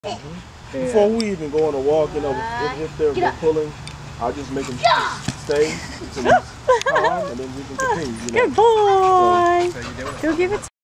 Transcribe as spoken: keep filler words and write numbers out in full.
Mm-hmm. Before we even go on a walk, you know, if, if they're, they're pulling, I'll just make them stay until he's calm, and then we can continue. You know? Good boy. So, so you do it. Go give it to